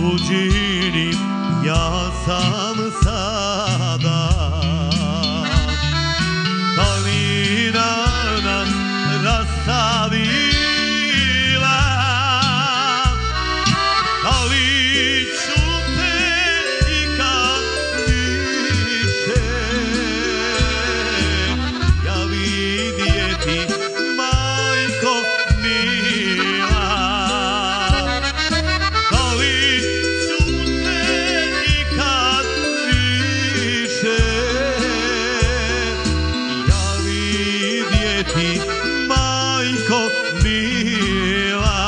tuđini ja sam sada. Kalina nas rastavila, ali ću te nikad više ja vidjeti, majko mila. Ali ću te nikad više ja vidjeti, majko mila.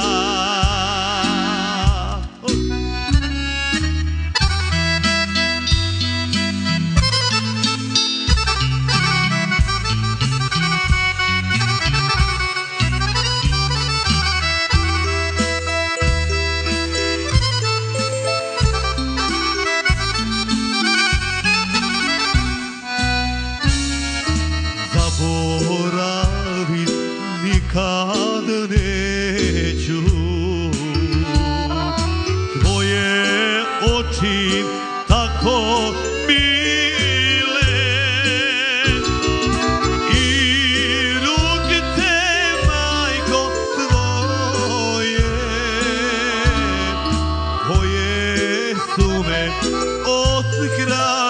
Zaboravit nikad neću tvoje oči tako mile i ruke te, majko, tvoje koje su me od kraja